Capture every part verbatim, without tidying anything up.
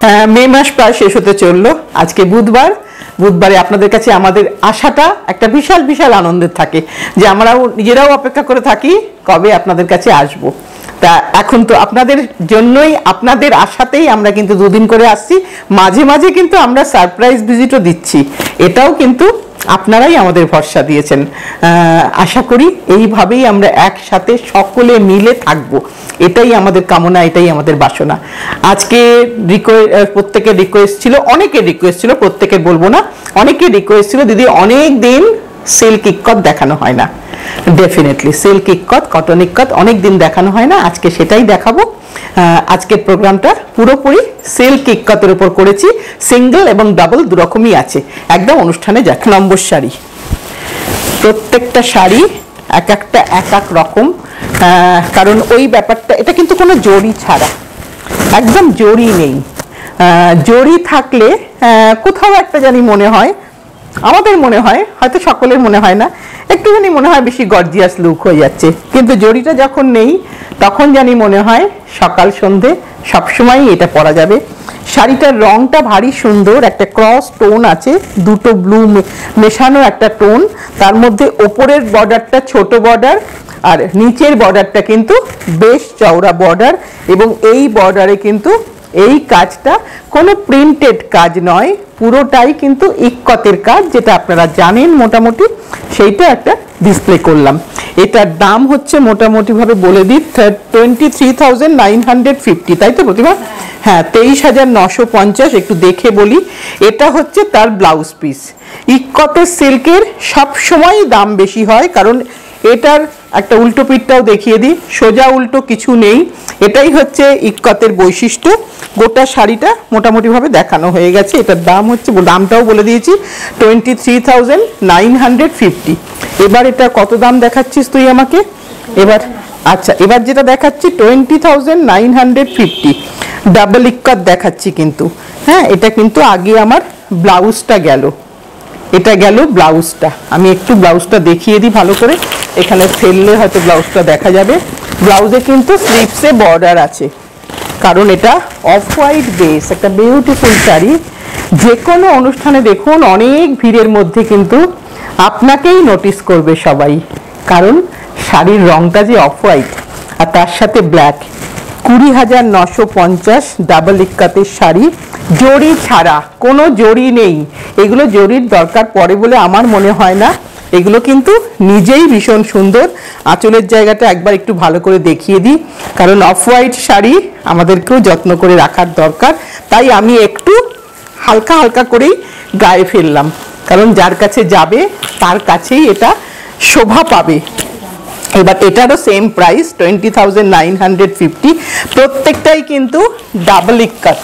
মে মাস প্রায় শেষ হতে চললো, আজকে বুধবার। বুধবারে আপনাদের কাছে আমাদের আশাটা একটা বিশাল বিশাল আনন্দের থাকে যে আমরাও নিজেরাও অপেক্ষা করে থাকি কবে আপনাদের কাছে আসব। তা এখন তো আপনাদের জন্যই, আপনাদের আশাতেই আমরা কিন্তু দুদিন করে আসছি, মাঝে মাঝে কিন্তু আমরা সারপ্রাইজ ভিজিটও দিচ্ছি, এটাও কিন্তু আপনারাই আমাদের ভরসা দিয়েছেন। আশা করি এইভাবেই আমরা একসাথে সকলে মিলে থাকবো, এটাই আমাদের কামনা, এটাই আমাদের বাসনা। আজকে প্রত্যেকের রিকোয়েস্ট ছিল, অনেকের রিকোয়েস্ট ছিল, প্রত্যেকের বলবো না, অনেকের রিকোয়েস্ট ছিল দিদি অনেক দিন সিল্ক ইক্কত দেখানো হয় না। Definitely silk ikat, cotton ikat অনেক দিন দেখানো হয় না, আজকে সেটাই দেখাবো। আজকের প্রোগ্রামটা পুরোপুরি সিল্ক ইক্কতের উপর করেছি, সিঙ্গেল এবং ডাবল দুরকমই আছে। একদম অনুষ্ঠানে এক নম্বর শাড়ি, প্রত্যেকটা শাড়ি এক একটা এক এক রকম, কারণ ওই ব্যাপারটা, এটা কিন্তু কোনো জড়ি ছাড়া, একদম জড়ি নেই। জড়ি থাকলে কোথাও একটা জানি মনে হয়, আমাদের মনে হয়, হয়তো সকলের মনে হয় না, একটুখানি মনে হয় বেশি গর্জিয়াস লুক হয়ে যাচ্ছে, কিন্তু জড়িটা যখন নেই তখন জানি মনে হয় সকাল সন্ধে সবসময়ই এটা পরা যাবে। শাড়িটার রংটা ভারী সুন্দর, একটা ক্রস টোন আছে, দুটো ব্লু মেশানো একটা টোন, তার মধ্যে ওপরের বর্ডারটা ছোট বর্ডার আর নিচের বর্ডারটা কিন্তু বেশ চওড়া বর্ডার, এবং এই বর্ডারে কিন্তু এই কাজটা কোনো প্রিন্টেড কাজ নয়, পুরোটাই কিন্তু ইক্কতের কাজ, যেটা আপনারা জানেন মোটামুটি, সেইটা একটা ডিসপ্লে করলাম। এটার দাম হচ্ছে মোটামুটি ভাবে বলে দিই twenty three thousand nine hundred fifty, তাই তো প্রতিভা? হ্যাঁ, তেইশ হাজার নশো পঞ্চাশ। একটু দেখে বলি, এটা হচ্ছে তার ব্লাউজ পিস। ইক্কতের সিল্কের সবসময় দাম বেশি হয়, কারণ এটার একটা উল্টো পিঠটাও দেখিয়ে দিই, সোজা উল্টো কিছু নেই, এটাই হচ্ছে ইক্কতের বৈশিষ্ট্য। গোটা শাড়িটা মোটামুটিভাবে দেখানো হয়ে গেছে। এটার দাম হচ্ছে, দামটাও বলে দিয়েছি, twenty three thousand nine hundred fifty. এবার এটা কত দাম দেখাচ্ছিস তুই আমাকে এবার? আচ্ছা, এবার যেটা দেখাচ্ছি twenty thousand nine hundred fifty, double ikat দেখাচ্ছি কিন্তু। হ্যাঁ, এটা কিন্তু আগে আমার ব্লাউজটা গেল, এটা গেল ব্লাউজটা। আমি একটু ব্লাউজটা দেখিয়ে দিই ভালো করে, এখানে ফেললে হয়তো ব্লাউজটা দেখা যাবে। ব্লাউজে কিন্তু স্লিভসে বর্ডার আছে, কারণ এটা অফ হোয়াইট বেস, একটা বিউটিফুল শাড়ি। যে কোনো অনুষ্ঠানে দেখুন অনেক ভিড়ের মধ্যে কিন্তু আপনাকেই নোটিস করবে সবাই, কারণ শাড়ির রংটা যে অফ হোয়াইট আর তার সাথে ব্ল্যাক। কুড়ি হাজার নশো পঞ্চাশ ডাবল ইক্কাতের শাড়ি, জড়ি ছাড়া, কোনো জড়ি নেই। এগুলো জড়ির দরকার পড়ে বলে আমার মনে হয় না, এগুলো কিন্তু নিজেই ভীষণ সুন্দর। আঁচলের জায়গাটা একবার একটু ভালো করে দেখিয়ে দিই, কারণ অফ হোয়াইট শাড়ি আমাদেরকেও যত্ন করে রাখার দরকার, তাই আমি একটু হালকা হালকা করেই গায়ে ফেললাম, কারণ যার কাছে যাবে তার কাছেই এটা শোভা পাবে। এবার এটারও same price twenty thousand nine hundred fifty, প্রত্যেকটাই কিন্তু ডাবল ইক্কত।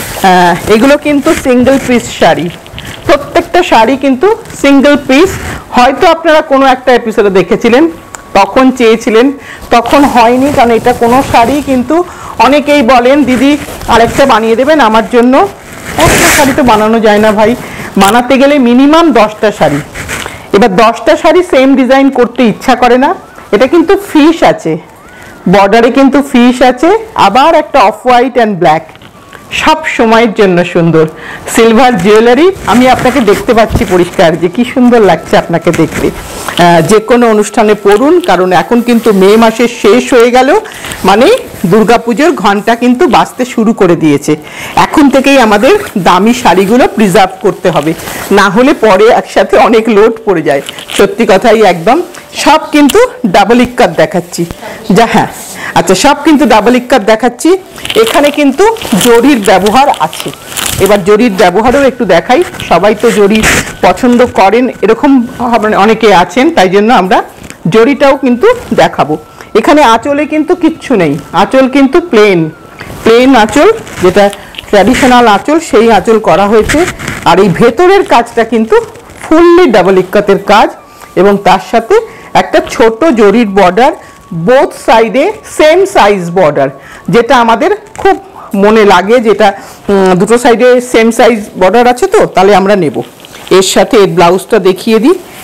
এগুলো কিন্তু সিঙ্গেল পিস শাড়ি, প্রত্যেকটা শাড়ি কিন্তু সিঙ্গেল পিস। হয়তো আপনারা কোনো একটা এপিসোডে দেখেছিলেন, তখন চেয়েছিলেন, তখন হয়নি, কারণ এটা কোনো শাড়ি কিন্তু অনেকেই বলেন দিদি আরেকটা বানিয়ে দেবেন আমার জন্য। একটা শাড়ি তো বানানো যায় না ভাই, বানাতে গেলে মিনিমাম দশটা শাড়ি। এবার দশটা শাড়ি সেম ডিজাইন করতে ইচ্ছা করে না। এটা কিন্তু ফিশ আছে, বর্ডারে কিন্তু ফিশ আছে, আবার একটা অফ হোয়াইট অ্যান্ড ব্ল্যাক, সব সময়ের জন্য সুন্দর। সিলভার জুয়েলারি, আমি আপনাকে দেখতে পাচ্ছি পরিষ্কার যে কি সুন্দর লাগছে আপনাকে দেখতে। যে কোনো অনুষ্ঠানে পরুন, কারণ এখন কিন্তু মে মাসের শেষ হয়ে গেল, মানে দুর্গাপুজোর ঘন্টা কিন্তু বাজতে শুরু করে দিয়েছে। এখন থেকেই আমাদের দামি শাড়িগুলো প্রিজার্ভ করতে হবে, না হলে পরে একসাথে অনেক লোড পড়ে যায়। সত্যি কথাই একদম। সব কিন্তু ডাবল ইক্কত দেখাচ্ছি, যা হ্যাঁ আচ্ছা, সব কিন্তু ডাবল ইক্কত দেখাচ্ছি। এখানে কিন্তু জরির ব্যবহার আছে, এবার জরির ব্যবহারও একটু দেখাই। সবাই তো জরি পছন্দ করেন এরকম অনেকে আছেন, তাই জন্য আমরা জরিটাও কিন্তু দেখাবো। এখানে আঁচলে কিন্তু কিচ্ছু নেই, আঁচল কিন্তু প্লেন, প্লেন আঁচল, যেটা ট্র্যাডিশনাল আঁচল সেই আঁচল করা হয়েছে। আর এই ভেতরের কাজটা কিন্তু ফুললি ডাবল ইক্কতের কাজ, এবং তার সাথে একটা ছোট জরির বর্ডার, বোথ সাইডে সেম সাইজ বর্ডার, যেটা আমাদের খুব মনে লাগে, যেটা দুটো সাইডে সেম সাইজ বর্ডার আছে, তো তাহলে আমরা নেব। এর সাথে এর ব্লাউজটা দেখিয়ে দিই,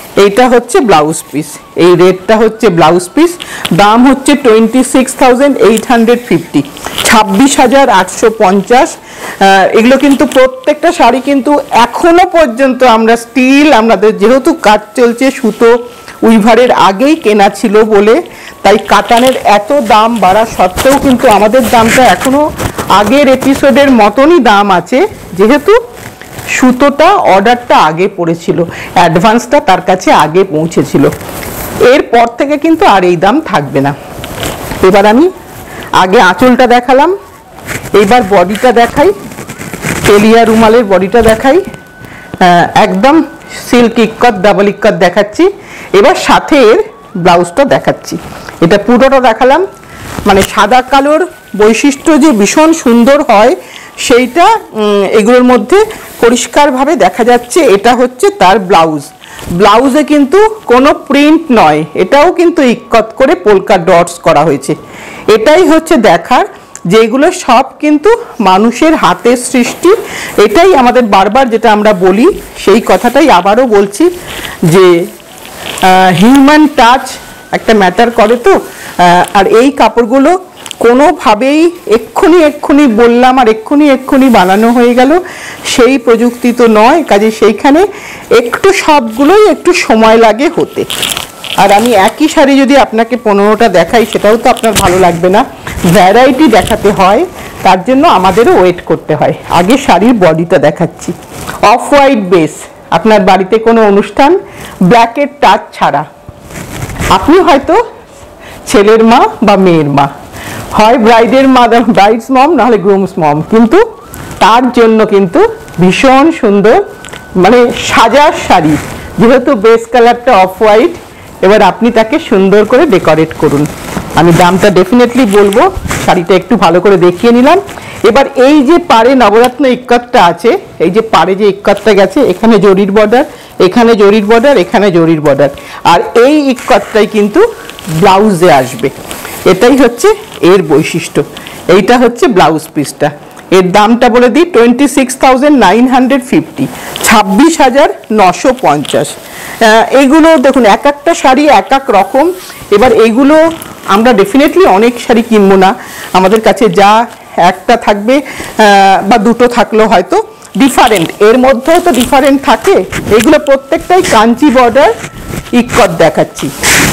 এইটা হচ্ছে ব্লাউজ পিস, এই রেটটা হচ্ছে ব্লাউজ পিস, দাম হচ্ছে twenty six thousand eight hundred fifty, ছাব্বিশ হাজার আটশো পঞ্চাশ। এগুলো কিন্তু প্রত্যেকটা শাড়ি কিন্তু এখনো পর্যন্ত আমরা স্টিল, আমাদের যেহেতু কাজ চলছে সুতো উইভারের আগেই কেনা ছিল বলে, তাই কাতানের এত দাম বাড়া সত্ত্বেও কিন্তু আমাদের দামটা এখনো আগের এপিসোডের মতনই দাম আছে, যেহেতু সুতোটা অর্ডারটা আগে পড়েছিল, অ্যাডভান্সটা তার কাছে আগে পৌঁছেছিল। এরপর থেকে কিন্তু আর এই দাম থাকবে না। এবার আমি আগে আঁচলটা দেখালাম, এইবার বডিটা দেখাই, তেলিয়া রুমালের বডিটা দেখাই, একদম সিল্ক ইক্কত ডাবল ইক্কত দেখাচ্ছি। এবার সাথে এর ব্লাউজটা দেখাচ্ছি। এটা পুরোটা দেখালাম, মানে সাদা কালোর বৈশিষ্ট্য যে ভীষণ সুন্দর হয় সেইটা এগুলোর মধ্যে পরিষ্কারভাবে দেখা যাচ্ছে। এটা হচ্ছে তার ব্লাউজ, ব্লাউজে কিন্তু কোনো প্রিন্ট নয়, এটাও কিন্তু ইক্কত করে পোলকা ডটস করা হয়েছে। এটাই হচ্ছে দেখার, যেগুলো সব কিন্তু মানুষের হাতের সৃষ্টি। এটাই আমাদের বারবার যেটা আমরা বলি, সেই কথাটাই আবারও বলছি যে হিউম্যান টাচ একটা ম্যাটার করে। তো আর এই কাপড়গুলো কোনোভাবেই এক্ষুনি এক্ষুনি বললাম আর এক্ষুনি এক্ষুনি বানানো হয়ে গেল সেই প্রযুক্তি তো নয়, কাজে সেইখানে একটু সবগুলোই একটু সময় লাগে হতে। আর আমি একই শাড়ি যদি আপনাকে পনেরোটা দেখাই সেটাও তো আপনার ভালো লাগবে না, ভ্যারাইটি দেখাতে হয়, তার জন্য আমাদেরও ওয়েট করতে হয়। আগে শাড়ির বডিটা দেখাচ্ছি, অফ হোয়াইট বেস, আপনার বাড়িতে কোনো অনুষ্ঠান ব্ল্যাকের টাচ ছাড়া, আপনি হয়তো ছেলের মা বা মেয়ের মা, হয় ব্রাইডের মা, ব্রাইডস মম নাহলে গ্রুমস মম, কিন্তু তার জন্য কিন্তু ভীষণ সুন্দর মানে সাজার শাড়ি, যেহেতু বেস কালারটা অফ হোয়াইট, এবার আপনি তাকে সুন্দর করে ডেকোরেট করুন। আমি দামটা ডেফিনেটলি বলবো, শাড়িটা একটু ভালো করে দেখিয়ে নিলাম। এবার এই যে পাড়ে নবরত্ন ইক্কতটা আছে, এই যে পাড়ে যে ইক্কতটা গেছে, এখানে জরির বর্ডার, এখানে জরির বর্ডার, এখানে জরির বর্ডার, আর এই ইক্কতটাই কিন্তু ব্লাউজে আসবে। এটাই হচ্ছে এর বৈশিষ্ট্য। এইটা হচ্ছে ব্লাউজ পিসটা, এর দামটা বলে দিই twenty six thousand nine hundred fifty, ছাব্বিশ হাজার নশো পঞ্চাশ। এইগুলো দেখুন এক একটা শাড়ি এক এক রকম। এবার এইগুলো আমরা ডেফিনেটলি অনেক শাড়ি কিনবো না, আমাদের কাছে যা একটা থাকবে বা দুটো থাকলেও হয়তো ডিফারেন্ট, এর মধ্যেও তো ডিফারেন্ট থাকে। এগুলো প্রত্যেকটাই কাঞ্চি বর্ডার ইক্কত দেখাচ্ছি।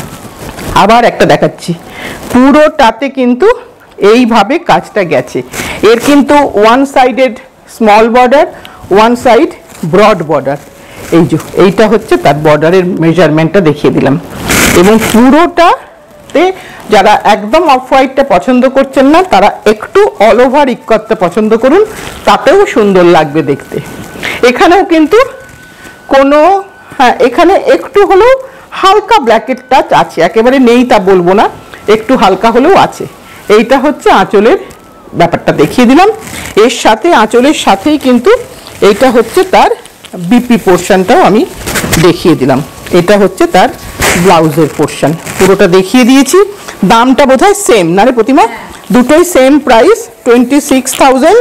আবার একটা দেখাচ্ছি, পুরোটাতে কিন্তু এইভাবে কাজটা গেছে। এর কিন্তু one sided small border, one side broad border. এই যে এইটা হচ্ছে তার বর্ডারের মেজারমেন্টটা দেখিয়ে দিলাম। এবং পুরোটাতে যারা একদম অফ হোয়াইটটা পছন্দ করছেন না, তারা একটু অল ওভার ইক্কতটা পছন্দ করুন, তাতেও সুন্দর লাগবে দেখতে। এখানেও কিন্তু কোনো, হ্যাঁ এখানে একটু হলেও হালকা ব্ল্যাকের টাচ আছে, একেবারে নেই তা বলবো না, একটু হালকা হলেও আছে। এইটা হচ্ছে আঁচলের ব্যাপারটা দেখিয়ে দিলাম। এর সাথে আঁচলের সাথেই কিন্তু এইটা হচ্ছে তার বিপি পোর্শনটাও আমি দেখিয়ে দিলাম। এটা হচ্ছে তার ব্লাউজের পোর্শন, পুরোটা দেখিয়ে দিয়েছি। দামটা বোধহয় সেম না রে প্রতিমা? দুটোই same price, twenty six thousand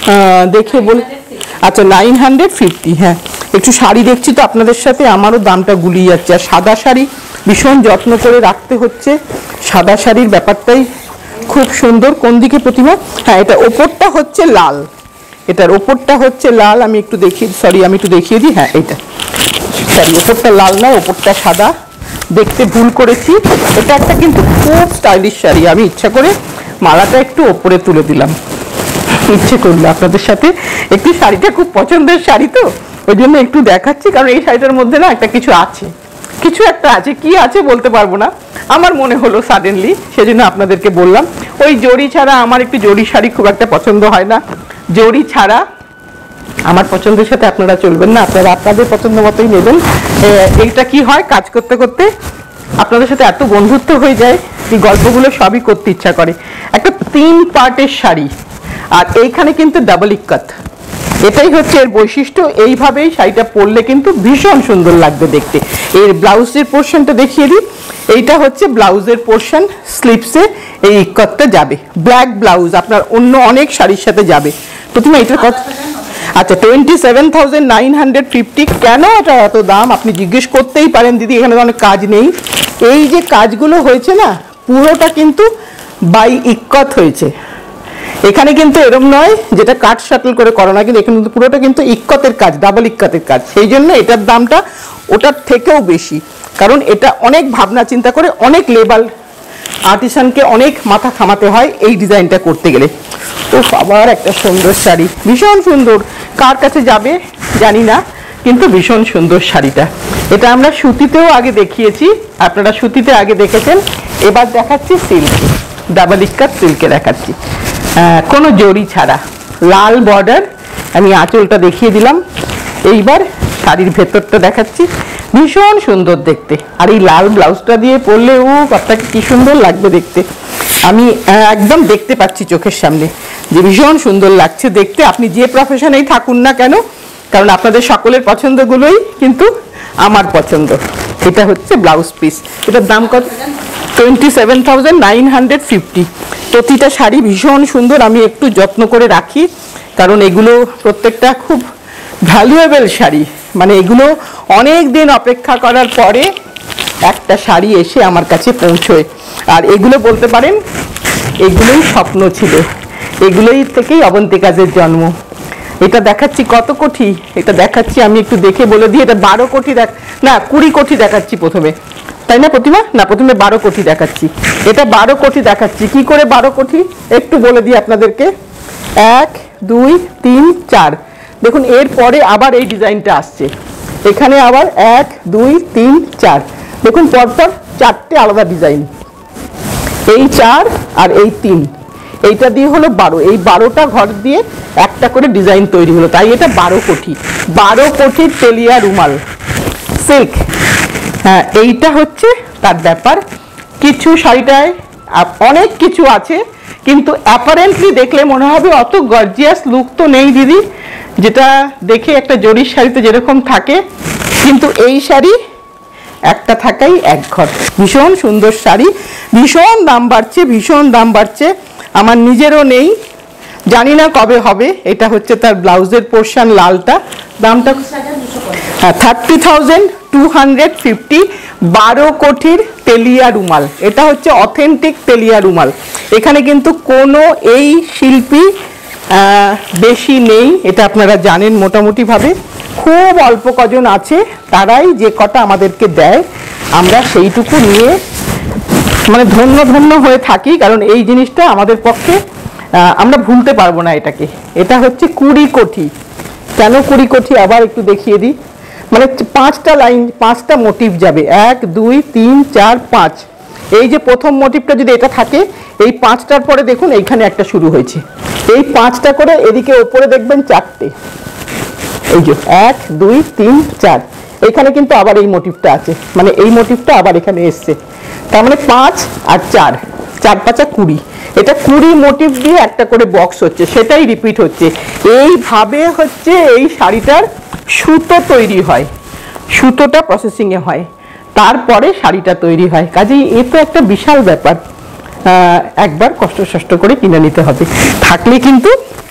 দেখে বল, আচ্ছা নাইন হান্ড্রেড ফিফটি। হ্যাঁ একটু শাড়ি দেখছি তো আপনাদের সাথে আমারও দামটা গুলিয়ে যাচ্ছে। আর সাদা শাড়ি ভীষণ যত্ন করে রাখতে হচ্ছে, সাদা শাড়ির ব্যাপারটাই খুব সুন্দর। কোন দিকে প্রতিমা? হ্যাঁ এটা ওপরটা হচ্ছে লাল, এটার ওপরটা হচ্ছে লাল, আমি একটু দেখিয়ে, সরি আমি একটু দেখিয়ে দিই। হ্যাঁ এইটা সরি, ওপরটা লাল নয়, ওপরটা সাদা, দেখতে ভুল করেছি। এটা একটা কিন্তু খুব স্টাইলিশ শাড়ি, আমি ইচ্ছা করে মালাটা একটু ওপরে তুলে দিলাম, ইচ্ছে করলো আপনাদের সাথে একটু, শাড়িটা খুব পছন্দের শাড়ি তো ওই জন্য একটু দেখাচ্ছি, কারণ এই শাড়িটার মধ্যে না একটা কিছু আছে, কিছু একটা আছে, কি আছে বলতে পারবো না, আমার মনে হলো সাডেনলি, সেজন্য আপনাদেরকে বললাম। ওই জরি ছাড়া আমার একটু জরি শাড়ি খুব একটা পছন্দ হয় না, জরি ছাড়া আমার পছন্দের সাথে আপনারা চলবেন না, আপনারা আপনাদের পছন্দ মতোই নেবেন। এইটা কি হয়, কাজ করতে করতে আপনাদের সাথে এত বন্ধুত্ব হয়ে যায় যে গল্পগুলো সবই করতে ইচ্ছা করে। একটা তিন পার্টের শাড়ি, আর এইখানে কিন্তু ডাবল ইক্কত, এটাই হচ্ছে এর বৈশিষ্ট্য। এইভাবেই শাড়িটা পরলে কিন্তু ভীষণ সুন্দর লাগবে দেখতে। এর ব্লাউজের পোর্শনটা দেখিয়ে দিই, এইটা হচ্ছে ব্লাউজের পোর্শন, স্লিপসে এই ইক্কতটা যাবে, ব্ল্যাক ব্লাউজ আপনার অন্য অনেক শাড়ির সাথে যাবে। প্রথমে এইটার কথা, আচ্ছা, twenty seven thousand nine hundred fifty. কেন এটা এত দাম আপনি জিজ্ঞেস করতেই পারেন, দিদি এখানে অনেক কাজ নেই। এই যে কাজগুলো হয়েছে না, পুরোটা কিন্তু বাই ইক্কত হয়েছে। এখানে কিন্তু এরম নয় যেটা কাট শাটল করে করো না, কিন্তু এখানে কিন্তু পুরোটা কিন্তু ইক্কতের কাজ, ডাবল ইক্কতের কাজ। সেই জন্য এটার দামটা ওটার থেকেও বেশি, কারণ এটা অনেক ভাবনা চিন্তা করে অনেক লেবার আর্টিসানকে অনেক মাথা খামাতে হয় এই ডিজাইনটা করতে গেলে। ও আবার একটা সুন্দর শাড়ি, ভীষণ সুন্দর, কার কাছে যাবে জানি না, কিন্তু ভীষণ সুন্দর শাড়িটা। এটা আমরা সুতিতেও আগে দেখিয়েছি, আপনারা সুতিতে আগে দেখেছেন, এবার দেখাচ্ছি সিল্কে, ডাবল ইক্কাত সিল্কে দেখাচ্ছি, কোনো জরি ছাড়া, লাল বর্ডার। আমি আঁচলটা দেখিয়ে দিলাম, এইবার শাড়ির ভেতরটা দেখাচ্ছি, ভীষণ সুন্দর দেখতে। আর এই লাল ব্লাউজটা দিয়ে পরলে ও আপনাকে কি সুন্দর লাগবে দেখতে, আমি একদম দেখতে পাচ্ছি চোখের সামনে যে ভীষণ সুন্দর লাগছে দেখতে। আপনি যে প্রফেশনেই থাকুন না কেন, কারণ আপনাদের সকলের পছন্দগুলোই কিন্তু আমার পছন্দ। এটা হচ্ছে ব্লাউজ পিস, এটার দাম কত? Twenty seven thousand nine hundred fifty. প্রতিটা শাড়ি ভীষণ সুন্দর, আমি একটু যত্ন করে রাখি, কারণ এগুলো প্রত্যেকটা খুব ভ্যালুয়েবল শাড়ি। মানে এগুলো অনেক দিন অপেক্ষা করার পরে একটা শাড়ি এসে আমার কাছে পৌঁছয়। আর এগুলো বলতে পারেন এগুলোই স্বপ্ন ছিল, এগুলোই থেকেই অবন্তিকাজের জন্ম। এটা দেখাচ্ছি কত কোটি, এটা দেখাচ্ছি আমি একটু দেখে বলে দিই, এটা বারো কোটি দেখ না কুড়ি কোটি দেখাচ্ছি প্রথমে, তাই না প্রতিমা? না, প্রথমে বারো কোটি দেখাচ্ছি, এটা বারো কোটি দেখাচ্ছি। কি করে বারো কোটি একটু বলে দিই আপনাদেরকে। এক দুই তিন চার, দেখুন এর পরে আবার এই ডিজাইনটা আসছে, এখানে আবার এক দুই তিন চার, দেখুন পরপর চারটে আলাদা ডিজাইন, এই চার আর এই তিন, এইটা দিয়ে হলো বারো, এই বারোটা ঘর দিয়ে একটা করে ডিজাইন তৈরি হলো, তাই এটা বারো কোটি। বারো কোটির তেলিয়া রুমাল সিল্ক, হ্যাঁ এইটা হচ্ছে তার ব্যাপার। কিছু শাড়িটায় অনেক কিছু আছে, কিন্তু অ্যাপারেন্টলি দেখলে মনে হবে অত গর্জিয়াস লুক তো নেই দিদি, যেটা দেখে একটা জরির শাড়িতে যেরকম থাকে, কিন্তু এই শাড়ি একটা থাকাই এক ঘর। ভীষণ সুন্দর শাড়ি, ভীষণ দাম বাড়ছে, ভীষণ দাম বাড়ছে, আমার নিজেরও নেই, জানি না কবে হবে। এটা হচ্ছে তার ব্লাউজের পোর্শন, লালটা, দামটা হ্যাঁ thirty thousand two hundred fifty. বারো কোটির তেলিয়া রুমাল, এটা হচ্ছে অথেন্টিক তেলিয়া রুমাল। এখানে কিন্তু কোনো এই শিল্পী বেশি নেই, এটা আপনারা জানেন মোটামুটিভাবে, খুব অল্প কজন আছে, তারাই যে কটা আমাদেরকে দেয় আমরা সেইটুকু নিয়ে মানে ধন্য ধন্য হয়ে থাকি, কারণ এই জিনিসটা আমাদের পক্ষে আমরা ভুলতে পারবো না এটাকে। এটা হচ্ছে কুড়ি কোটি। কেন কুড়ি কোটি আবার একটু দেখিয়ে দিই, মানে পাঁচটা লাইন, পাঁচটা মোটিভ যাবে, এক দুই তিন চার পাঁচ। এই যে প্রথম মোটিভটা যদি এটা থাকে, এই পাঁচটার পরে দেখুন এইখানে একটা শুরু হয়েছে, এই পাঁচটা করে এদিকে ওপরে দেখবেন চারটে, এই যে এক দুই তিন চার, এখানে কিন্তু আবার এই মোটিভটা আছে, মানে এই মোটিভটা আবার এখানে এসছে, তার মানে পাঁচ আর চার, চার পাঁচা কুড়ি, এটা কুড়ি মোটিভ দিয়ে একটা করে বক্স হচ্ছে, সেটাই রিপিট হচ্ছে। এইভাবে হচ্ছে এই শাড়িটার সুতো তৈরি হয়, সুতোটা প্রসেসিংয়ে হয়, তারপরে শাড়িটা তৈরি হয়। কাজেই এ তো একটা বিশাল ব্যাপার, একবার কষ্ট সষ্ট করে কিনে নিতে হবে, থাকলে কিন্তু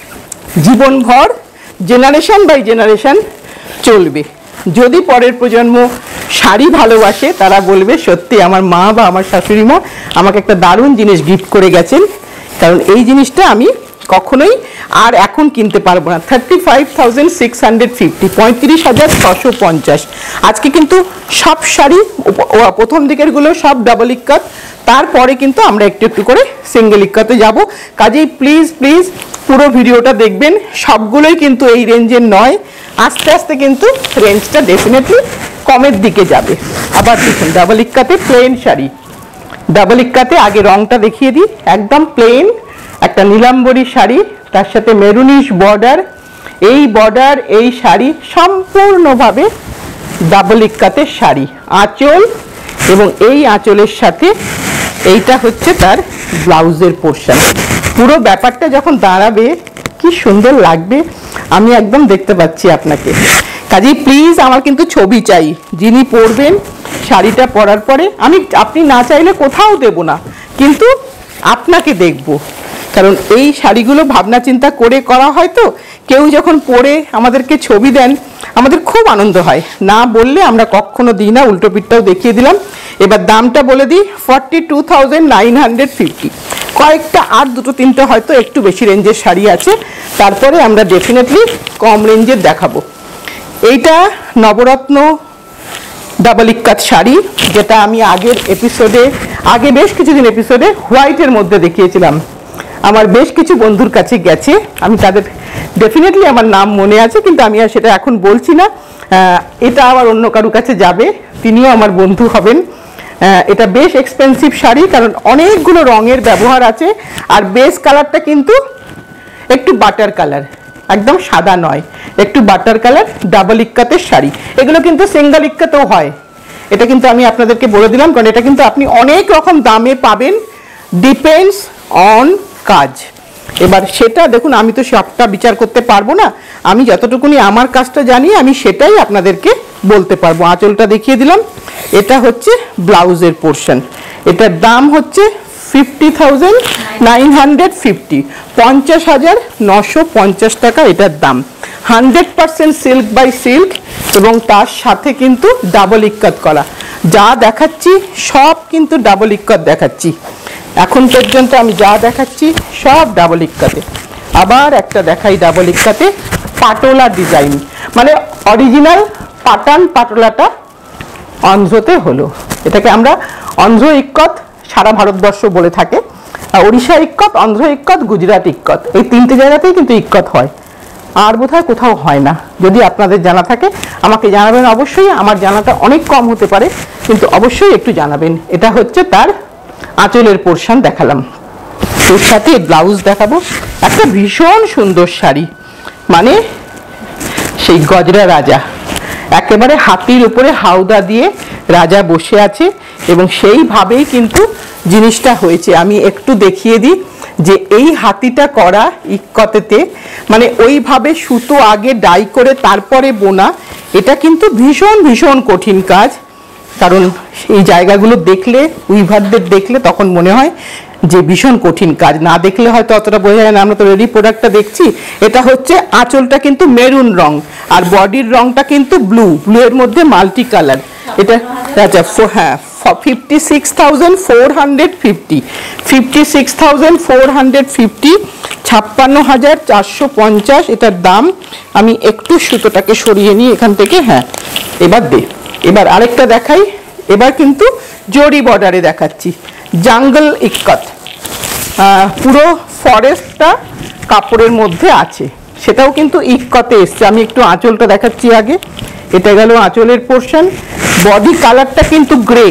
জীবনভর জেনারেশন বাই জেনারেশন চলবে। যদি পরের প্রজন্ম শাড়ি ভালোবাসে, তারা বলবে সত্যি আমার মা বা আমার শাশুড়ি মা আমাকে একটা দারুণ জিনিস গিফট করে গেছেন, কারণ এই জিনিসটা আমি কখনোই আর এখন কিনতে পারবো না। Thirty five thousand six hundred fifty, পঁয়ত্রিশ হাজার ছশো পঞ্চাশ। আজকে কিন্তু সব শাড়ি প্রথম দিকের গুলো সব ডাবল ইক্কাত, তারপরে কিন্তু আমরা একটু একটু করে সিঙ্গেল ইক্কাতে যাব। কাজেই প্লিজ প্লিজ পুরো ভিডিওটা দেখবেন, সবগুলোই কিন্তু এই রেঞ্জের নয়, আস্তে আস্তে কিন্তু রেঞ্জটা ডেফিনেটলি কমের দিকে যাবে। আবার দেখুন ডাবল ইক্কাতে প্লেন শাড়ি, ডাবল ইক্কাতে আগে রংটা দেখিয়ে দিই, একদম প্লেন একটা নীলাম্বরী শাড়ি, তার সাথে মেরুনিশ বর্ডার, এই বর্ডার এই শাড়ি সম্পূর্ণভাবে ডাবল ইক্কাতের শাড়ি, আঁচল এবং এই আঁচলের সাথে এইটা হচ্ছে তার ব্লাউজের পোর্শন। পুরো ব্যাপারটা যখন দাঁড়াবে কি সুন্দর লাগবে, আমি একদম দেখতে পাচ্ছি আপনাকে। কাজেই প্লিজ আমার কিন্তু ছবি চাই, যিনি পরবেন শাড়িটা পরার পরে, আমি আপনি না চাইলে কোথাও দেব না, কিন্তু আপনাকে দেখব, কারণ এই শাড়িগুলো ভাবনা চিন্তা করে করা হয়, তো কেউ যখন পরে আমাদেরকে ছবি দেন আমাদের খুব আনন্দ হয়। না বললে আমরা কখনো দিই না, উল্টো পিঠটাও দেখিয়ে দিলাম। এবার দামটা বলে দিই, forty two thousand nine hundred fifty. কয়েকটা আর দুটো তিনটে হয়তো একটু বেশি রেঞ্জের শাড়ি আছে, তারপরে আমরা ডেফিনেটলি কম রেঞ্জের দেখাবো। এইটা নবরত্ন ডাবল ইক্কাত শাড়ি, যেটা আমি আগের এপিসোডে আগে বেশ কিছুদিন এপিসোডে হোয়াইটের মধ্যে দেখিয়েছিলাম। আমার বেশ কিছু বন্ধুর কাছে গেছে, আমি তাদের ডেফিনেটলি আমার নাম মনে আছে, কিন্তু আমি আর সেটা এখন বলছি না। এটা আবার অন্য কারুর কাছে যাবে, তিনিও আমার বন্ধু হবেন। এটা বেশ এক্সপেন্সিভ শাড়ি, কারণ অনেকগুলো রঙের ব্যবহার আছে। আর বেস কালারটা কিন্তু একটু বাটার কালার, একদম সাদা নয়, একটু বাটার কালার, ডাবল ইক্কাতের শাড়ি। এগুলো কিন্তু সিঙ্গেল ইক্কাতেও হয়, এটা কিন্তু আমি আপনাদেরকে বলে দিলাম, কারণ এটা কিন্তু আপনি অনেক রকম দামে পাবেন, ডিপেন্ডস অন কাজ। এবার সেটা দেখুন, আমি তো সবটা বিচার করতে পারবো না, আমি যতটুকুনি আমার কাজটা জানি আমি সেটাই আপনাদেরকে বলতে পারবো। আঁচলটা দেখিয়ে দিলাম, এটা হচ্ছে ব্লাউজের পোর্শন, এটার দাম হচ্ছে fifty thousand nine hundred fifty, পঞ্চাশ হাজার নশো পঞ্চাশ টাকা এটার দাম। Hundred percent silk by silk, এবং তার সাথে কিন্তু ডাবল ইক্কাত করা। যা দেখাচ্ছি সব কিন্তু ডাবল ইক্কাত দেখাচ্ছি, এখন পর্যন্ত আমি যা দেখাচ্ছি সব ডাবল ইক্কাতে। আবার একটা দেখাই ডাবল ইক্কাতে, পাটোলা ডিজাইন, মানে অরিজিনাল পাটান পাটোলাটা অন্ধ্রতে হলো। এটাকে আমরা অন্ধ্র ইক্কত সারা ভারতবর্ষ বলে থাকে, ওড়িশা ইক্কত, অন্ধ্র ইক্কত, গুজরাট ইক্কত, এই তিনটে জায়গাতেই কিন্তু ইক্কত হয়, আর বোধহয় কোথাও হয় না। যদি আপনাদের জানা থাকে আমাকে জানাবেন অবশ্যই, আমার জানাটা অনেক কম হতে পারে, কিন্তু অবশ্যই একটু জানাবেন। এটা হচ্ছে তার আঁচলের পোর্শন দেখালাম, এর সাথে ব্লাউজ দেখাবো। একটা ভীষণ সুন্দর শাড়ি, মানে সেই গজরা রাজা, একেবারে হাতির উপরে হাওদা দিয়ে রাজা বসে আছে, এবং সেইভাবেই কিন্তু জিনিসটা হয়েছে। আমি একটু দেখিয়ে দিই যে এই হাতিটা করা ইক্কতেতে, মানে ওইভাবে সুতো আগে ডাই করে তারপরে বোনা, এটা কিন্তু ভীষণ ভীষণ কঠিন কাজ। কারণ এই জায়গাগুলো দেখলে, উইভারদের দেখলে তখন মনে হয় যে ভীষণ কঠিন কাজ, না দেখলে হয়তো অতটা বোঝা যায় না। আমরা তো রেডি প্রোডাক্টটা দেখছি। এটা হচ্ছে আঁচলটা কিন্তু মেরুন রং, আর বডির রংটা কিন্তু ব্লু, ব্লু এর মধ্যে মাল্টি কালার। এটা আচ্ছা, হ্যাঁ, fifty six thousand four hundred fifty, fifty six thousand four hundred fifty, ছাপ্পান্ন হাজার চারশো পঞ্চাশ এটার দাম। আমি একটু সুতোটাকে সরিয়ে নিই এখান থেকে, হ্যাঁ এবার দে। এবার আরেকটা দেখাই, এবার কিন্তু জরি বর্ডারে দেখাচ্ছি, জাঙ্গল ইক্কত, পুরো ফরেস্টটা কাপড়ের মধ্যে আছে, সেটাও কিন্তু ইক্কতে এসছে। আমি একটু আঁচলটা দেখাচ্ছি আগে, এটা গেল আঁচলের পোর্শন। বডি কালারটা কিন্তু গ্রে,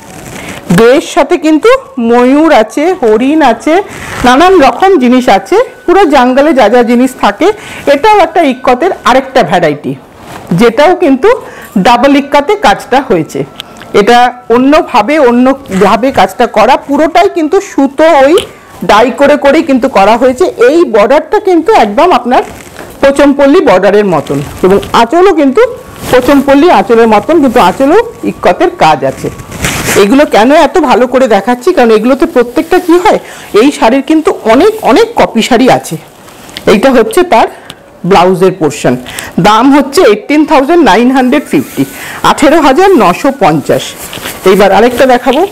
গ্রের সাথে কিন্তু ময়ূর আছে, হরিণ আছে, নানান রকম জিনিস আছে, পুরো জঙ্গলে যা যা জিনিস থাকে। এটাও একটা ইক্কতের আরেকটা ভ্যারাইটি, যেটাও কিন্তু ডাবল ইক্কাতে কাজটা হয়েছে। এটা অন্যভাবে অন্যভাবে কাজটা করা, পুরোটাই কিন্তু সুতো ওই ডাই করে করেই কিন্তু করা হয়েছে। এই বর্ডারটা কিন্তু একদম আপনার পোচমপল্লী বর্ডারের মতন, এবং আঁচলও কিন্তু পোচমপল্লী আঁচলের মতন, কিন্তু আঁচলও ইক্কতের কাজ আছে। এগুলো কেন এত ভালো করে দেখাচ্ছি, কারণ এগুলোতে প্রত্যেকটা কি হয়, এই শাড়ির কিন্তু অনেক অনেক কপি শাড়ি আছে। এইটা হচ্ছে তার ব্লাউজের পোর্শন, দাম হচ্ছে eighteen thousand nine hundred fifty, আঠেরো হাজার নশো পঞ্চাশ। এইবার আরেকটা দেখাবো,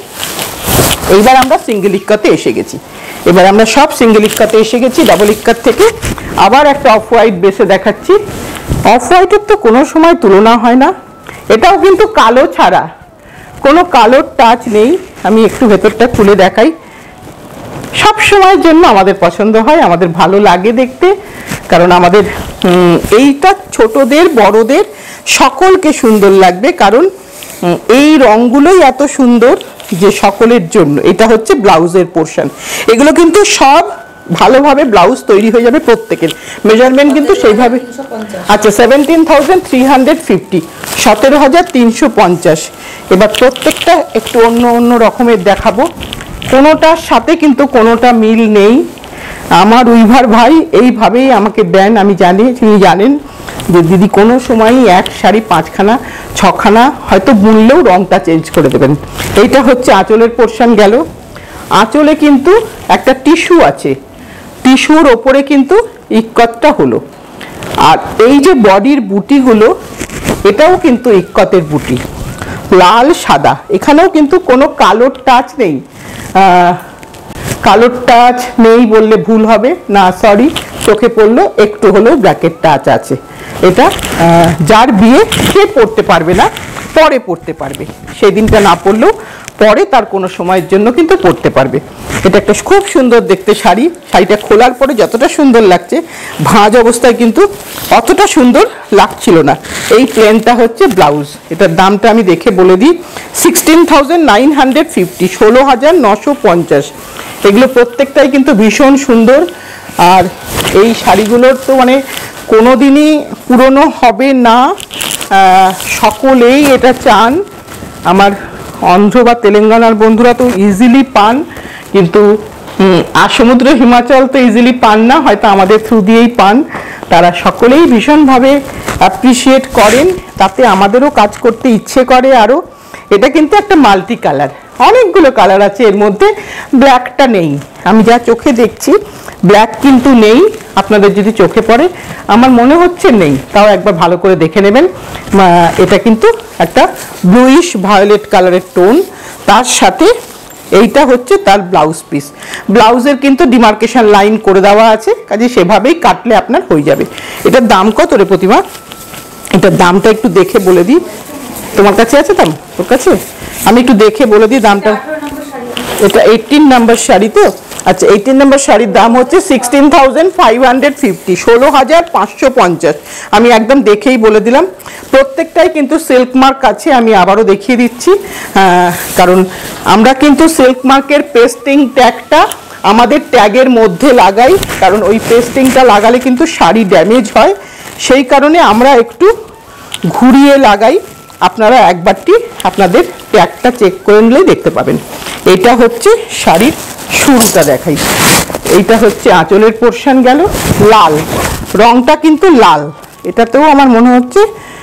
এইবার আমরা সিঙ্গেল ইক্কাতে এসে গেছি। এবার আমরা সব সিঙ্গেল ইক্কাতে এসে গেছি, ডাবল ইক্কাত থেকে। আবার একটা অফ হোয়াইট বেসে দেখাচ্ছি, অফ হোয়াইটের তো কোনো সময় তুলনা হয় না, এটাও কিন্তু কালো ছাড়া, কোনো কালোর টাচ নেই। আমি একটু ভেতরটা খুলে দেখাই, সব সময়ের জন্য আমাদের পছন্দ হয়, আমাদের ভালো লাগে দেখতে, কারণ আমাদের এইটা ছোটদের বড়দের সকলকে সুন্দর লাগবে, কারণ এই রঙগুলোই এত সুন্দর যে সকলের জন্য। এটা হচ্ছে ব্লাউজের পোর্শন, এগুলো কিন্তু সব ভালোভাবে ব্লাউজ তৈরি হয়ে যাবে প্রত্যেকের, মেজারমেন্ট কিন্তু সেইভাবে। আচ্ছা, seventeen thousand three hundred fifty, সতেরো হাজার তিনশো পঞ্চাশ। এবার প্রত্যেকটা একটু অন্য অন্য রকমের দেখাবো, কোনোটার সাথে কিন্তু কোনোটা মিল নেই। আমার উইভার ভাই এইভাবেই আমাকে দেন, আমি জানি, তিনি জানেন যে দিদি কোনো সময়ই এক শাড়ি পাঁচখানা ছখানা হয়তো বুনলেও রংটা চেঞ্জ করে দেবেন। এইটা হচ্ছে আঁচলের পোর্শন গেল। আঁচলে কিন্তু একটা টিস্যু আছে, টিস্যুর ওপরে কিন্তু ইক্কতটা হলো। আর এই যে বডির বুটিগুলো, এটাও কিন্তু ইক্কতের বুটি, লাল সাদা, এখানেও কিন্তু কোনো কালোর টাচ নেই। কালোর টাচ নেই বললে ভুল হবে না, সরি, চোখে পড়লো একটু হলেও ব্ল্যাকের টাচ আছে। এটা যার বিয়ে সে পড়তে পারবে না, পরে পড়তে পারবে, সেই দিনটা না পড়লেও পরে তার কোনো সময়ের জন্য কিন্তু পড়তে পারবে। এটা একটা খুব সুন্দর দেখতে শাড়ি। শাড়িটা খোলার পরে যতটা সুন্দর লাগছে, ভাঁজ অবস্থায় কিন্তু অতটা সুন্দর লাগছিল না। এই প্লেনটা হচ্ছে ব্লাউজ। এটার দামটা আমি দেখে বলে দিই, sixteen thousand nine hundred fifty, ষোলো হাজার নশো পঞ্চাশ। এগুলো প্রত্যেকটাই কিন্তু ভীষণ সুন্দর। আর এই শাড়িগুলোর তো মানে কোনো দিনই পুরনো হবে না, সকলেই এটা চান। আমার অন্ধ্র বা তেলেঙ্গানার বন্ধুরা তো ইজিলি পান, কিন্তু আর সমুদ্র হিমাচল তো ইজিলি পান না, হয়তো আমাদের থ্রু দিয়েই পান। তারা সকলেই ভীষণভাবে অ্যাপ্রিসিয়েট করেন, তাতে আমাদেরও কাজ করতে ইচ্ছে করে আরও। এটা কিন্তু একটা মাল্টি কালার, অনেকগুলো কালার আছে এর মধ্যে, ব্ল্যাকটা নেই। আমি যা চোখে দেখছি ব্ল্যাক কিন্তু নেই, আপনাদের যদি চোখে পড়ে, আমার মনে হচ্ছে নেই, তাও একবার ভালো করে দেখে নেবেন। এটা কিন্তু একটা ব্লুইশ ভায়োলেট কালারের টোন, তার সাথে এইটা হচ্ছে তার ব্লাউজ পিস। ব্লাউজের কিন্তু ডিমার্কেশন লাইন করে দেওয়া আছে, কাজে সেভাবেই কাটলে আপনার হয়ে যাবে। এটার দাম কত রে প্রতিমা? এটার দামটা একটু দেখে বলে দিই। তোমার কাছে আছে দাম? তোর কাছে? আমি একটু দেখে বলে দিই দামটা। এটা এইটিন নাম্বার শাড়ি তো? আচ্ছা, এইটিন নাম্বার শাড়ির দাম হচ্ছে sixteen thousand five hundred fifty, ষোলো হাজার পাঁচশো পঞ্চাশ। আমি একদম দেখেই বলে দিলাম। প্রত্যেকটাই কিন্তু সিল্ক মার্ক আছে, আমি আবারও দেখিয়ে দিচ্ছি, কারণ আমরা কিন্তু সিল্ক মার্কের পেস্টিং ট্যাগটা আমাদের ট্যাগের মধ্যে লাগাই, কারণ ওই পেস্টিংটা লাগালে কিন্তু শাড়ি ড্যামেজ হয়, সেই কারণে আমরা একটু ঘুরিয়ে লাগাই। আপনারা একবারটি আপনাদের ট্যাগটা চেক করে নিলেই দেখতে পাবেন। এটা হচ্ছে শাড়ির শুরুটা দেখাই। এইটা হচ্ছে আঁচলের পোর্শন গেল, লাল রংটা কিন্তু লাল। এটাতেও আমার মনে হচ্ছে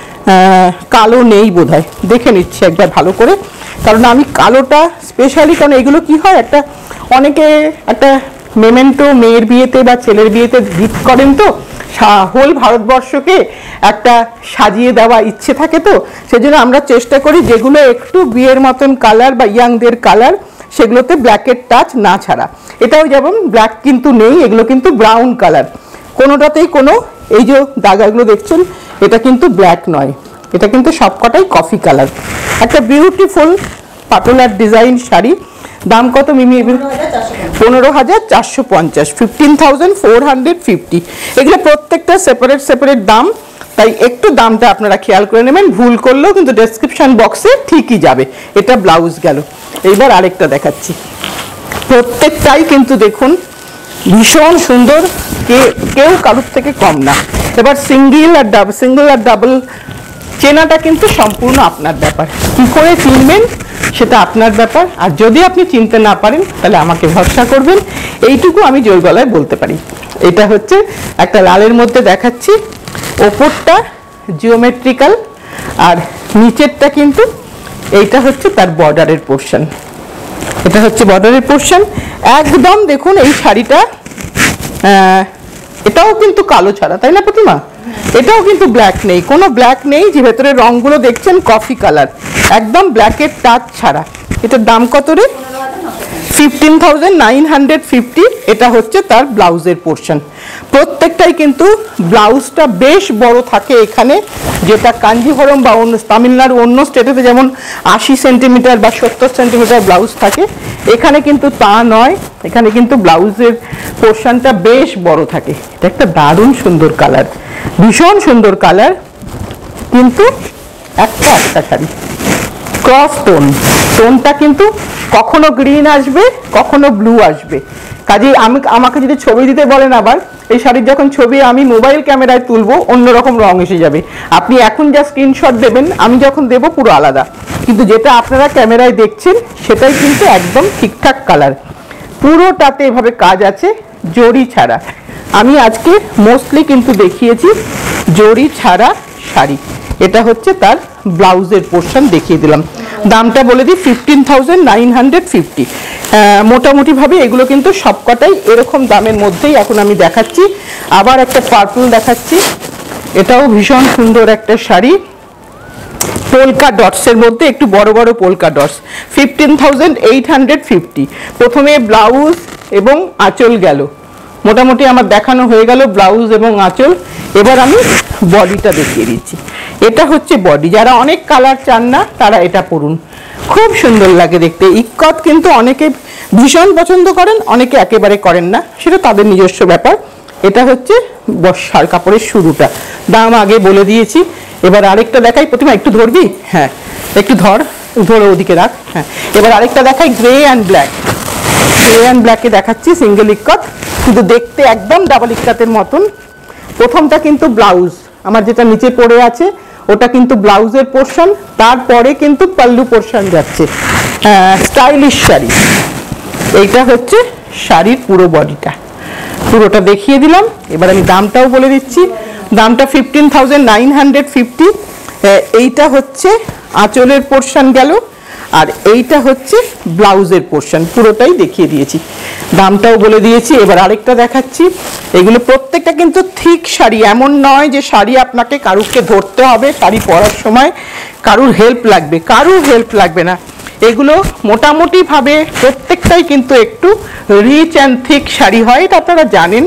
কালো নেই বোধহয়, দেখে নিচ্ছি একবার ভালো করে, কারণ আমি কালোটা স্পেশালি, কারণ এগুলো কি হয়, একটা অনেকে একটা মেমেন্টো মেয়ের বিয়েতে বা ছেলের বিয়েতে গিফট করেন, তো হোল ভারতবর্ষকে একটা সাজিয়ে দেওয়া ইচ্ছে থাকে, তো সেজন্য আমরা চেষ্টা করি যেগুলো একটু বিয়ের মতন কালার বা ইয়াংদের কালার, সেগুলোতে ব্ল্যাকের টাচ না ছাড়া। এটাও যেমন ব্ল্যাক কিন্তু নেই, এগুলো কিন্তু ব্রাউন কালার, কোনোটাতেই কোনো এই যে দাগাগুলো দেখছেন, এটা কিন্তু ব্ল্যাক নয়, এটা কিন্তু সবকটাই কফি কালার। একটা বিউটিফুল পাটোলার ডিজাইন শাড়ি। দাম কত মিমি? পনেরো হাজার চারশো পঞ্চাশ, fifteen thousand four hundred fifty. এগুলো প্রত্যেকটা সেপারেট সেপারেট দাম, তাই একটু দামটা আপনারা খেয়াল করে নেবেন, ভুল করলেও কিন্তু ডেসক্রিপশন বক্সে ঠিকই যাবে। এটা ব্লাউজ গেল। এইবার আরেকটা দেখাচ্ছি, প্রত্যেকটাই কিন্তু দেখুন ভীষণ সুন্দর, কেউ কারোর থেকে কম না। এবার সিঙ্গেল আর ডাবল, সিঙ্গেল আর ডাবল চেনাটা কিন্তু সম্পূর্ণ আপনার ব্যাপার, কি করে চিনবেন সেটা আপনার ব্যাপার। আর যদি আপনি চিনতে না পারেন তাহলে আমাকে ভরসা করবেন, এইটুকু আমি জোর গলায় বলতে পারি। এটা হচ্ছে একটা লালের মধ্যে দেখাচ্ছি, ওপরটা জিওমেট্রিক্যাল আর নিচেরটা কিন্তু এইটা হচ্ছে তার বর্ডারের পোর্শন। এটা হচ্ছে বর্ডারের পোর্শন একদম। দেখুন এই শাড়িটা, এটাও কিন্তু কালো ছাড়া, তাই না প্রতিমা? এটাও কিন্তু ব্ল্যাক নেই, কোনো ব্ল্যাক নেই, যে ভেতরে রংগুলো দেখছেন কফি কালার, একদম ব্ল্যাকের টাচ ছাড়া। এটার দাম কত রে? Fifteen thousand nine hundred fifty. এটা হচ্ছে তার ব্লাউজের পোর্শন। প্রত্যেকটাই কিন্তু ব্লাউজটা বেশ বড় থাকে এখানে, যেটা কাঞ্জিভরম বা অন্য তামিলনাড়ু অন্য স্টেটেতে যেমন আশি সেন্টিমিটার বা সত্তর সেন্টিমিটার ব্লাউজ থাকে, এখানে কিন্তু তা নয়, এখানে কিন্তু ব্লাউজের পোর্শনটা বেশ বড় থাকে। এটা একটা দারুণ সুন্দর কালার, ভীষণ সুন্দর কালার, কিন্তু একটা একটা শাড়ি ক্রস টোন, টোনটা কিন্তু কখনো গ্রিন আসবে, কখনো ব্লু আসবে। কাজেই আমি আমাকে যদি ছবি দিতে বলেন, আবার এই শাড়ির যখন ছবি আমি মোবাইল ক্যামেরায় তুলবো অন্যরকম রং এসে যাবে। আপনি এখন যা স্ক্রিনশট দেবেন, আমি যখন দেব পুরো আলাদা, কিন্তু যেটা আপনারা ক্যামেরায় দেখছেন সেটাই কিন্তু একদম ঠিকঠাক কালার। পুরোটাতে এভাবে কাজ আছে জরি ছাড়া। আমি আজকে মোস্টলি কিন্তু দেখিয়েছি জরি ছাড়া শাড়ি। এটা হচ্ছে তার ব্লাউজের পোর্শন দেখিয়ে দিলাম। দামটা বলে দিই fifteen thousand nine hundred fifty. মোটামুটিভাবে এগুলো কিন্তু সবকটাই এরকম দামের মধ্যেই এখন আমি দেখাচ্ছি। আবার একটা পার্পল দেখাচ্ছি, এটাও ভীষণ সুন্দর একটা শাড়ি, পোলকা ডটসের মধ্যে একটু বড় বড় polka dots, fifteen thousand eight hundred fifty. প্রথমে ব্লাউজ এবং আঁচল গেল, মোটামুটি আমার দেখানো হয়ে গেল ব্লাউজ এবং আঁচল। এবার আমি বডিটা দেখিয়ে দিচ্ছি। এটা হচ্ছে বডি, যারা অনেক কালার চান না তারা এটা পরুন, খুব সুন্দর লাগে দেখতে। ইক্কত কিন্তু অনেকে ভীষণ পছন্দ করেন, অনেকে একেবারে করেন না, সেটা তাদের নিজস্ব ব্যাপার। এটা হচ্ছে বর্ষার কাপড়ের শুরুটা, দাম আগে বলে দিয়েছি। এবার আরেকটা দেখাই, প্রতিমা একটু ধরবি, হ্যাঁ একটু ধর, ধরে ওদিকে রাখ, হ্যাঁ। এবার আরেকটা দেখাই, grey and black. Grey and ব্ল্যাকে দেখাচ্ছি সিঙ্গেল ইক্কত, কিন্তু দেখতে একদম ডাবল ইক্কাতের মতন। প্রথমটা কিন্তু ব্লাউজ, আমার যেটা নিচে পড়ে আছে ওটা কিন্তু ব্লাউজের পোর্শন, তারপরে কিন্তু পাল্লু পোর্শন যাচ্ছে। স্টাইলিশ শাড়ি, এইটা হচ্ছে শাড়ির পুরো বডিটা, পুরোটা দেখিয়ে দিলাম। এবার আমি দামটাও বলে দিচ্ছি, দামটা fifteen thousand nine hundred fifty. এইটা হচ্ছে আঁচলের পোর্শন গেল, আর এইটা হচ্ছে ব্লাউজের পোর্শন, পুরোটাই দেখিয়ে দিয়েছি, দামটাও বলে দিয়েছি। এবার আরেকটা দেখাচ্ছি, এগুলো প্রত্যেকটা কিন্তু থিক শাড়ি, এমন নয় যে শাড়ি আপনাকে কারুরকে ধরতে হবে, শাড়ি পরার সময় কারুর হেল্প লাগবে, কারুর হেল্প লাগবে না। এগুলো মোটামুটিভাবে প্রত্যেকটাই কিন্তু একটু রিচ অ্যান্ড থিক শাড়ি হয়, এটা আপনারা জানেন,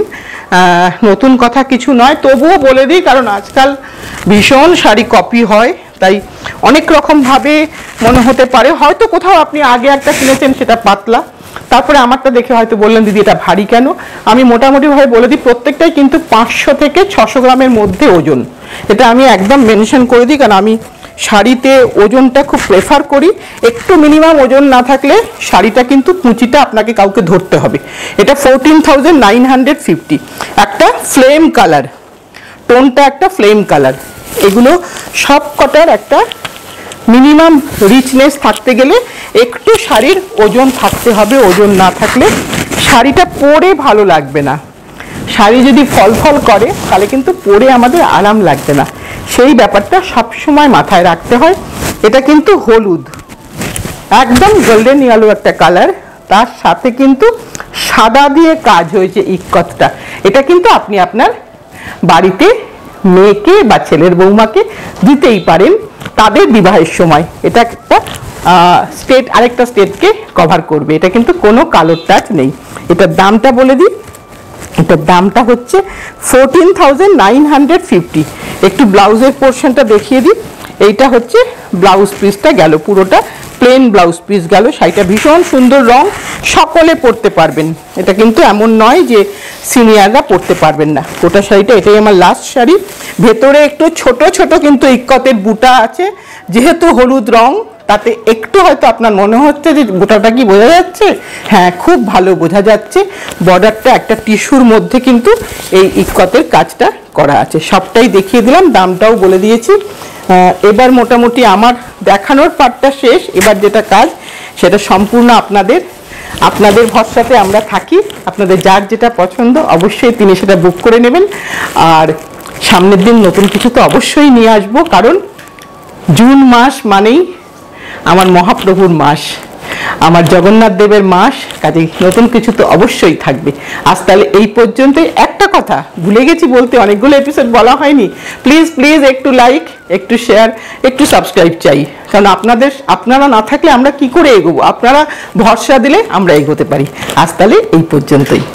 নতুন কথা কিছু নয়, তবুও বলে দিই কারণ আজকাল ভীষণ শাড়ি কপি হয়, তাই অনেক রকমভাবে মনে হতে পারে। হয়তো কোথাও আপনি আগে একটা কিনেছেন সেটা পাতলা, তারপরে আমারটা দেখে হয়তো বললেন দিদি এটা ভারী কেন। আমি মোটামুটিভাবে বলে দিই প্রত্যেকটাই কিন্তু পাঁচশো থেকে ছশো গ্রামের মধ্যে ওজন, এটা আমি একদম মেনশন করে দিই, কারণ আমি শাড়িতে ওজনটা খুব প্রেফার করি। একটু মিনিমাম ওজন না থাকলে শাড়িটা কিন্তু কুচিটা আপনাকে কাউকে ধরতে হবে। এটা fourteen thousand nine hundred fifty. একটা ফ্লেম কালার, টোনটা একটা ফ্লেম কালার। এগুলো সব কটার একটা মিনিমাম রিচনেস থাকতে গেলে একটু শাড়ির ওজন থাকতে হবে, ওজন না থাকলে শাড়িটা পরে ভালো লাগবে না। শাড়ি যদি ফল ফল করে তাহলে কিন্তু পরে আমাদের আরাম লাগবে না, সেই ব্যাপারটা সবসময় মাথায় রাখতে হয়। এটা কিন্তু হলুদ, একদম গোল্ডেন ইয়েলো একটা কালার, তার সাথে কিন্তু সাদা দিয়ে কাজ হয়েছে ইক্কতটা। এটা কিন্তু আপনি আপনার বাড়িতে মেয়েকে বা ছেলের বৌমাকে দিতেই পারেন তাদের বিবাহের সময়। এটা একটা স্টেট আরেকটা স্টেটকে কভার করবে, এটা কিন্তু কোনো কালোর টাচ নেই। এটার দামটা বলে দিই, এটার দামটা হচ্ছে fourteen thousand nine hundred fifty. একটু ব্লাউজের পোর্শনটা দেখিয়ে দিই, এইটা হচ্ছে ব্লাউজ পিসটা গেল, পুরোটা প্লেন ব্লাউজ পিস গেল। শাড়িটা ভীষণ সুন্দর রং, সকলে পরতে পারবেন, এটা কিন্তু এমন নয় যে সিনিয়ররা পরতে পারবেন না। গোটা শাড়িটা এটাই আমার লাস্ট শাড়ি। ভেতরে একটু ছোট ছোট কিন্তু ইক্কতের বুটা আছে, যেহেতু হলুদ রং তাতে একটু হয়তো আপনার মনে হচ্ছে যে গোটাটা কি বোঝা যাচ্ছে, হ্যাঁ খুব ভালো বোঝা যাচ্ছে। বর্ডারটা একটা টিস্যুর মধ্যে কিন্তু এই ইক্কতের কাজটা করা আছে। সবটাই দেখিয়ে দিলাম, দামটাও বলে দিয়েছি। এবার মোটামুটি আমার দেখানোর পার্টটা শেষ, এবার যেটা কাজ সেটা সম্পূর্ণ আপনাদের আপনাদের ভরসাতে আমরা থাকি। আপনাদের যার যেটা পছন্দ অবশ্যই তিনি সেটা বুক করে নেবেন। আর সামনের দিন নতুন কিছু তো অবশ্যই নিয়ে আসবো, কারণ জুন মাস মানেই আমার মহাপ্রভুর মাস, আমার জগন্নাথ দেবের মাস, কাজে নতুন কিছু তো অবশ্যই থাকবে। আজ তাহলে এই পর্যন্তই। একটা কথা ভুলে গেছি বলতে, অনেকগুলো এপিসোড বলা হয়নি, প্লিজ প্লিজ একটু লাইক, একটু শেয়ার, একটু সাবস্ক্রাইব চাই, কারণ আপনাদের আপনারা না থাকলে আমরা কি করে এগোবো, আপনারা ভরসা দিলে আমরা এগোতে পারি। আজ তাহলে এই পর্যন্তই।